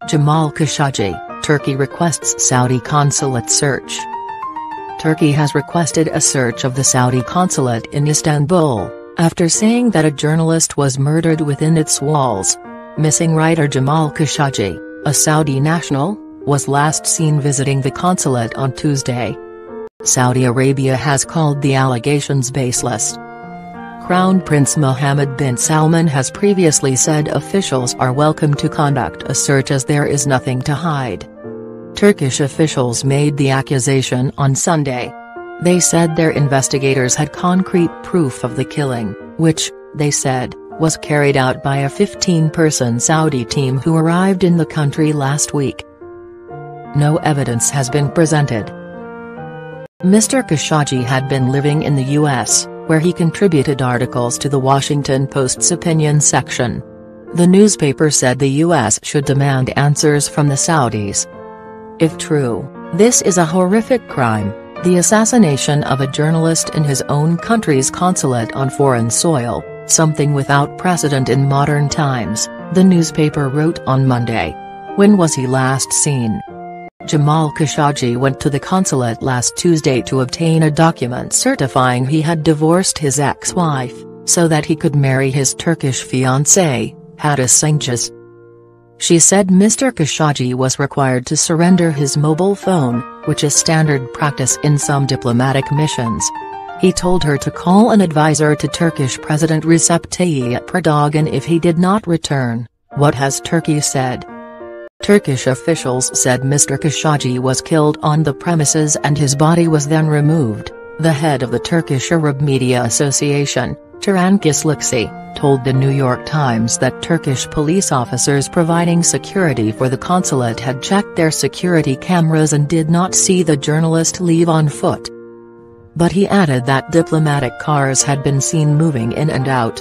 Jamal Khashoggi, Turkey requests Saudi consulate search. Turkey has requested a search of the Saudi consulate in Istanbul, after saying that a journalist was murdered within its walls. Missing writer Jamal Khashoggi, a Saudi national, was last seen visiting the consulate on Tuesday. Saudi Arabia has called the allegations baseless. Crown Prince Mohammed bin Salman has previously said officials are welcome to conduct a search as there is nothing to hide. Turkish officials made the accusation on Sunday. They said their investigators had concrete proof of the killing, which, they said, was carried out by a 15-person Saudi team who arrived in the country last week. No evidence has been presented. Mr. Khashoggi had been living in the U.S., where he contributed articles to The Washington Post's opinion section. The newspaper said the U.S. should demand answers from the Saudis. If true, this is a horrific crime, the assassination of a journalist in his own country's consulate on foreign soil, something without precedent in modern times, the newspaper wrote on Monday. When was he last seen? Jamal Khashoggi went to the consulate last Tuesday to obtain a document certifying he had divorced his ex-wife, so that he could marry his Turkish fiancée, Hadis Cengiz. She said Mr. Khashoggi was required to surrender his mobile phone, which is standard practice in some diplomatic missions. He told her to call an advisor to Turkish President Recep Tayyip Erdogan if he did not return. What has Turkey said? Turkish officials said Mr. Khashoggi was killed on the premises and his body was then removed. The head of the Turkish Arab Media Association, Turan Kisliksi, told the New York Times that Turkish police officers providing security for the consulate had checked their security cameras and did not see the journalist leave on foot. But he added that diplomatic cars had been seen moving in and out.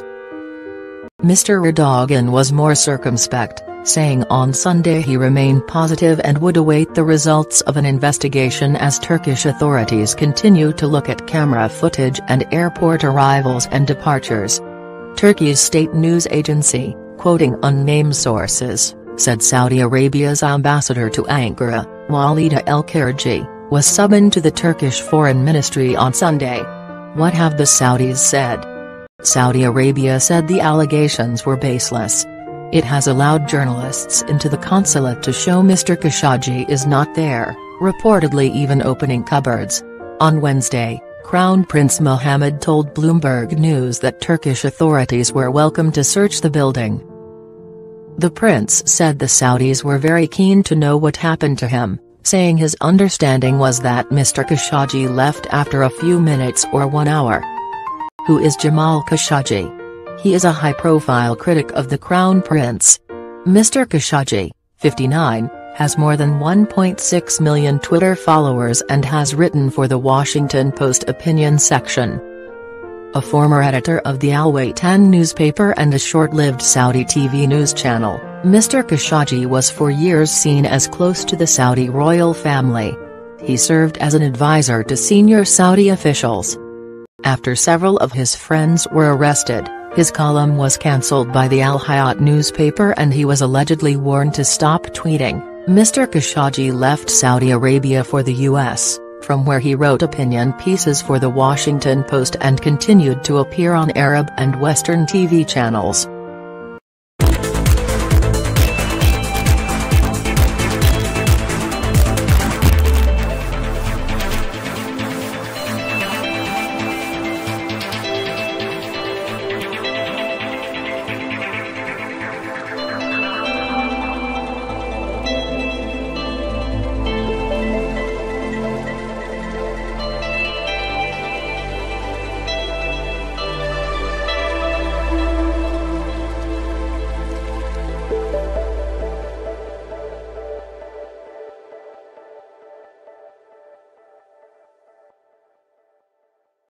Mr. Erdogan was more circumspect, saying on Sunday he remained positive and would await the results of an investigation as Turkish authorities continue to look at camera footage and airport arrivals and departures. Turkey's state news agency, quoting unnamed sources, said Saudi Arabia's ambassador to Ankara, Walida El-Kharji, was summoned to the Turkish Foreign Ministry on Sunday. What have the Saudis said? Saudi Arabia said the allegations were baseless. It has allowed journalists into the consulate to show Mr. Khashoggi is not there, reportedly even opening cupboards. On Wednesday, Crown Prince Mohammed told Bloomberg News that Turkish authorities were welcome to search the building. The prince said the Saudis were very keen to know what happened to him, saying his understanding was that Mr. Khashoggi left after a few minutes or 1 hour. Who is Jamal Khashoggi? He is a high-profile critic of the Crown Prince. Mr. Khashoggi, 59, has more than 1.6 million Twitter followers and has written for The Washington Post opinion section. A former editor of the Al Watan newspaper and a short-lived Saudi TV news channel, Mr. Khashoggi was for years seen as close to the Saudi royal family. He served as an advisor to senior Saudi officials. After several of his friends were arrested, his column was cancelled by the Al Hayat newspaper and he was allegedly warned to stop tweeting. Mr. Khashoggi left Saudi Arabia for the U.S., from where he wrote opinion pieces for The Washington Post and continued to appear on Arab and Western TV channels.